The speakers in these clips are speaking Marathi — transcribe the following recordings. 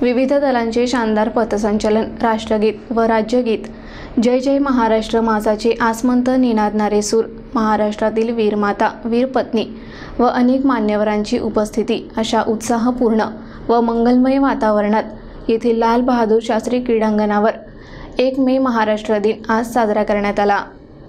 विविध दलांचे शानदार पथसंचलन, राष्ट्रगीत व राज्यगीत, जय जय महाराष्ट्र मासाचे आसमंत निनादणारे सूर, महाराष्ट्रातील वीरमाता, वीरपत्नी व अनेक मान्यवरांची उपस्थिती अशा उत्साहपूर्ण व मंगलमय वातावरणात येथील लाल बहादूर शास्त्री क्रीडांगणावर 1 मे महाराष्ट्र दिन आज साजरा करण्यात आला।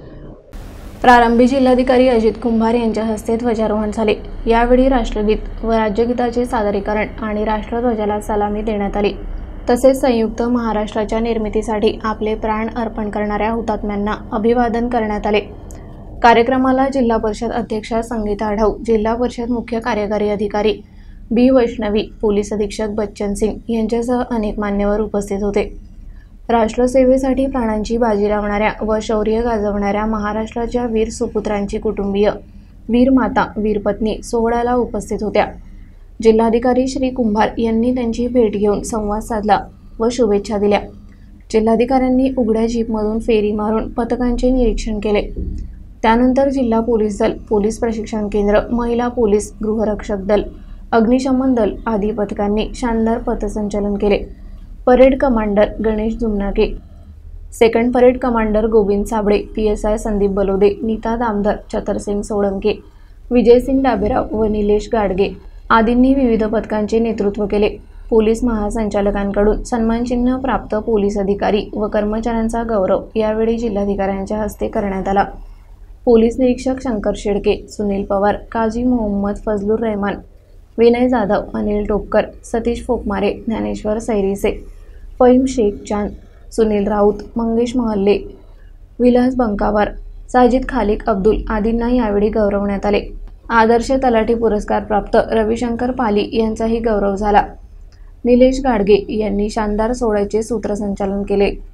प्रारंभी जिल्हाधिकारी अजित कुंभार यांच्या हस्ते ध्वजारोहण झाले। यावेळी राष्ट्रगीत व राज्यगीताचे सादरीकरण आणि राष्ट्रध्वजाला सलामी देण्यात आली। तसेच संयुक्त महाराष्ट्राच्या निर्मितीसाठी आपले प्राण अर्पण करणाऱ्या हुतात्म्यांना अभिवादन करण्यात आले। कार्यक्रमाला जिल्हा परिषद अध्यक्षा संगीता आढाव, जिल्हा परिषद मुख्य कार्यकारी अधिकारी बी वैष्णवी, पोलीस अधीक्षक बच्चन सिंग यांच्यासह अनेक मान्यवर उपस्थित होते। राष्ट्रसेवेसाठी प्राणांची बाजी लावणाऱ्या व शौर्य गाजवणाऱ्या महाराष्ट्राच्या वीर सुपुत्रांची कुटुंबीय, वीर माता, वीरपत्नी सोहळ्याला उपस्थित होत्या। जिल्हाधिकारी श्री कुंभार यांनी त्यांची भेट घेऊन संवाद साधला व शुभेच्छा दिल्या। जिल्हाधिकाऱ्यांनी उघड्या जीपमधून फेरी मारून पथकांचे निरीक्षण केले। त्यानंतर जिल्हा पोलीस दल, पोलीस प्रशिक्षण केंद्र, महिला पोलीस, गृहरक्षक दल, अग्निशमन दल आदी पथकांनी शानदार पथसंचलन केले। Parade commander Ganesh Jumnake, second parade commander Govind Sable, PSI Sandeep Balode, Neeta Damdar, Chatarsingh Solanke, Vijaysingh Daberao व निलेश गाडगे आदींनी विविध पथकांचे नेतृत्व केले। पोलीस महासंचालकांकडून सन्मानचिन्ह प्राप्त पोलीस अधिकारी व कर्मचाऱ्यांचा गौरव यावेळी जिल्हाधिकाऱ्यांच्या हस्ते करण्यात आला। पोलीस निरीक्षक शंकर शेडके, सुनील पवार, काजी मोहम्मद फजलुर रहमान, विनय जाधव, अनिल टोपकर, सतीश फोकमारे, ज्ञानेश्वर सैरिसे, फहीम शेख चांद, सुनील राऊत, मंगेश महल्ले, विलास बंकावार, साजिद खालिक अब्दुल आदींना यावेळी गौरवण्यात आले। आदर्श तलाठी पुरस्कार प्राप्त रविशंकर पाली यांचाही गौरव झाला। निलेश गाडगे यांनी शानदार सोहळ्याचे सूत्रसंचालन केले।